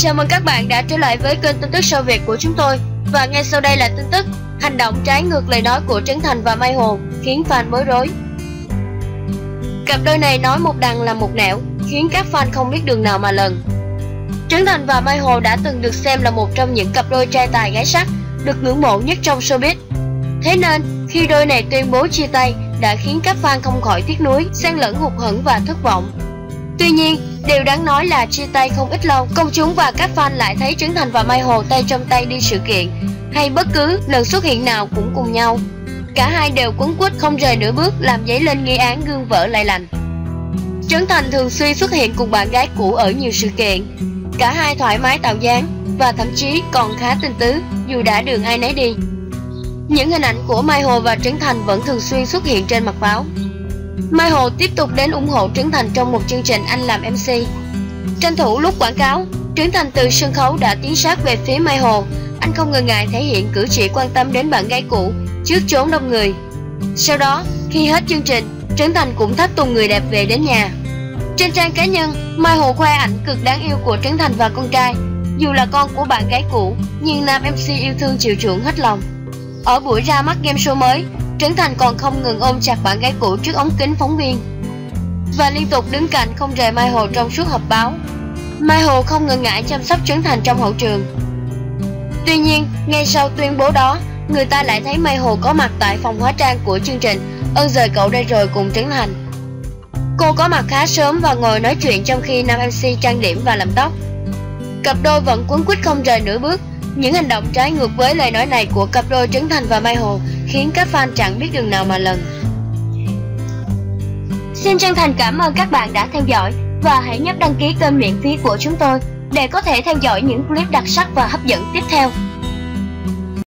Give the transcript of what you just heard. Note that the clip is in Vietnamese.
Chào mừng các bạn đã trở lại với kênh tin tức show Việt của chúng tôi. Và ngay sau đây là tin tức hành động trái ngược lời nói của Trấn Thành và Mai Hồ khiến fan bối rối. Cặp đôi này nói một đằng làm một nẻo, khiến các fan không biết đường nào mà lần. Trấn Thành và Mai Hồ đã từng được xem là một trong những cặp đôi trai tài gái sắc được ngưỡng mộ nhất trong showbiz. Thế nên khi đôi này tuyên bố chia tay đã khiến các fan không khỏi tiếc nuối, xen lẫn hụt hẫng và thất vọng. Tuy nhiên, điều đáng nói là chia tay không ít lâu, công chúng và các fan lại thấy Trấn Thành và Mai Hồ tay trong tay đi sự kiện hay bất cứ lần xuất hiện nào cũng cùng nhau. Cả hai đều quấn quýt không rời nửa bước, làm dấy lên nghi án gương vỡ lại lành. Trấn Thành thường xuyên xuất hiện cùng bạn gái cũ ở nhiều sự kiện. Cả hai thoải mái tạo dáng và thậm chí còn khá tình tứ dù đã đường ai nấy đi. Những hình ảnh của Mai Hồ và Trấn Thành vẫn thường xuyên xuất hiện trên mặt báo. Mai Hồ tiếp tục đến ủng hộ Trấn Thành trong một chương trình anh làm MC. Tranh thủ lúc quảng cáo, Trấn Thành từ sân khấu đã tiến sát về phía Mai Hồ. Anh không ngần ngại thể hiện cử chỉ quan tâm đến bạn gái cũ trước chốn đông người. Sau đó, khi hết chương trình, Trấn Thành cũng thắp tùng người đẹp về đến nhà. Trên trang cá nhân, Mai Hồ khoe ảnh cực đáng yêu của Trấn Thành và con trai. Dù là con của bạn gái cũ, nhưng nam MC yêu thương chiều chuộng hết lòng. Ở buổi ra mắt game show mới, Trấn Thành còn không ngừng ôm chặt bạn gái cũ trước ống kính phóng viên và liên tục đứng cạnh không rời Mai Hồ trong suốt họp báo. Mai Hồ không ngần ngại chăm sóc Trấn Thành trong hậu trường. Tuy nhiên, ngay sau tuyên bố đó, người ta lại thấy Mai Hồ có mặt tại phòng hóa trang của chương trình Ơn Giời Cậu Đây Rồi cùng Trấn Thành. Cô có mặt khá sớm và ngồi nói chuyện trong khi nam MC trang điểm và làm tóc. Cặp đôi vẫn quấn quýt không rời nửa bước. Những hành động trái ngược với lời nói này của cặp đôi Trấn Thành và Mai Hồ khiến các fan chẳng biết đường nào mà lần. Xin chân thành cảm ơn các bạn đã theo dõi và hãy nhấp đăng ký kênh miễn phí của chúng tôi để có thể theo dõi những clip đặc sắc và hấp dẫn tiếp theo.